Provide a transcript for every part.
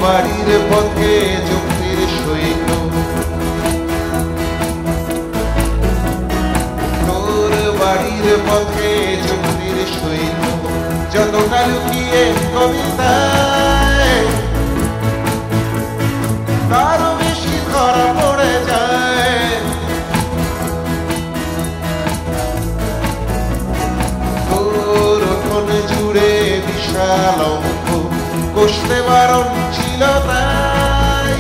বাড়ির পথে যুক্তির সহিত তোর বাড়ির পথে যুক্তির সহিত যতটা লুকিয়ে কবিতায় তারও বেশি ধরা পড়ে যায় তোর উঠোন জুড়ে বিশাল অঙ্ক কষতে বারণ ছিল তাই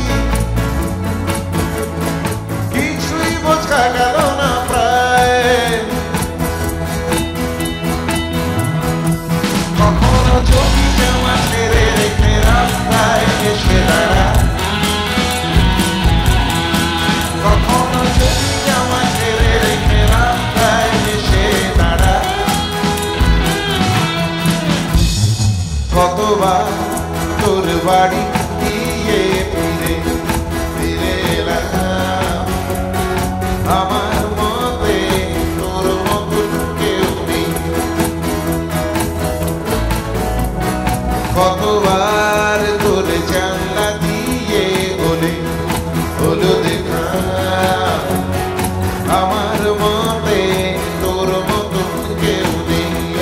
কিছুই বোঝা গেল না প্রায় কখনো চোখি জামা ছেড়ে রেখে রাস্তায় এসে দাঁড়া কখনো চোখি জামা ছেড়ে রেখে রাস্তায় এসে দাঁড়া কতবার তোর বাড়ি গিয়ে ফিরে ফিরে এলাম আমার মতে তোর মতন কেউ নেই কতবার তোর জানলা দিয়ে হলে হলো দেখা আমার মতে তোর মতন কেউ নেই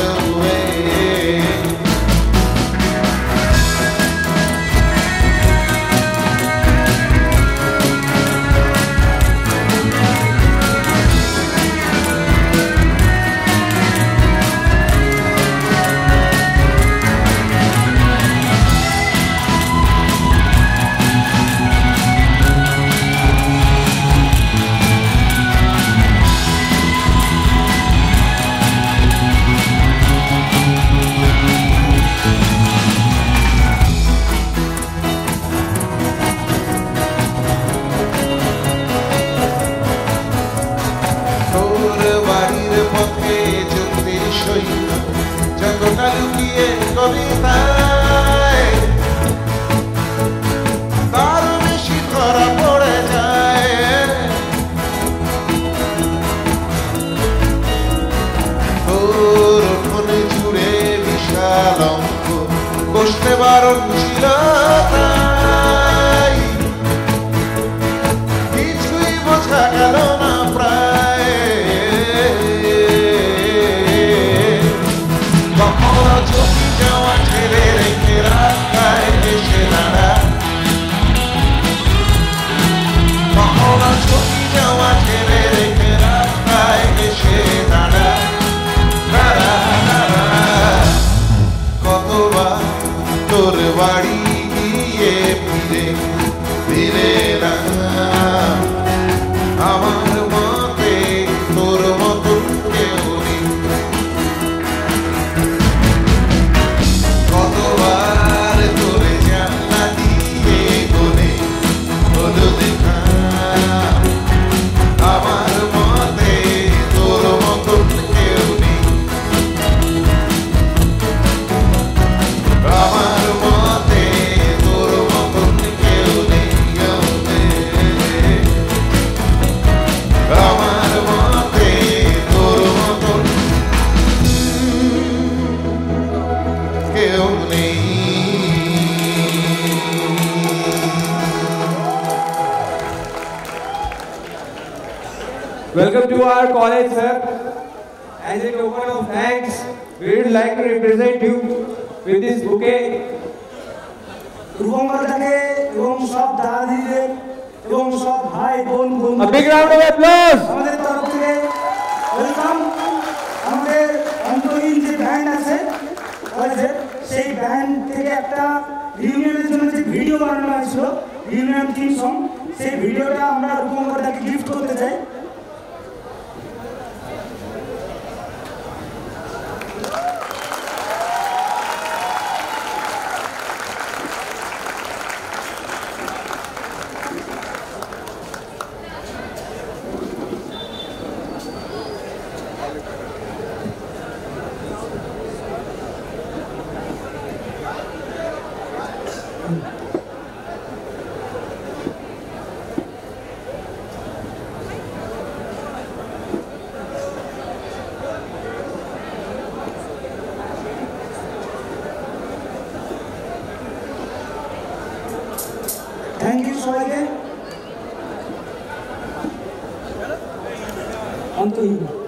যতটা লুকিয়ে কবিতায় তার বেশি ধরা পড়ে যায় তোর উঠোনে জুড়ে বিশাল অঙ্ক কষতে বারণ ছিল তাই কিছুই বোঝা গেল না প্রায় কখনো চোখি যাওয়া ছেড়ে রেখে রাস্তায় এসে দাঁড়া কখনো চোখি যাওয়া ছেড়ে রেখে রাস্তায় এসে দাঁড়া দাঁড়া দাঁড়া কতবার তোর বাড়ি গিয়ে ফিরে ফিরে এলাম আমার মতে তোর মতন কেউ নেই কতবার তোরে জানলা দিয়ে গলে হলো দেখা আমার মতে তোর মতন কেউ নেই আমার মতে তোর মতন কেউ নেই আমার মতে তোর মতন কেউ নেই Welcome to our college, sir. As a token of thanks, we would like to represent you with this bouquet. এবং সব দাদিদের এবং সব ভাই বোন বন্ধু A big round of applause. আমাদের তরফ থেকে ওয়েলকাম। আমাদের অন্তহীন যে ব্যান্ড আছে কলেজের সেই ব্যান্ড থেকে একটা রিউনিয়নের জন্য যে ভিডিও বানানো হয়েছিল রিউনিয়ন থিম সং সেই ভিডিওটা আমরা রূপঙ্করদাকে গিফট করতে চাই। সবাইকে। অন্তহীন।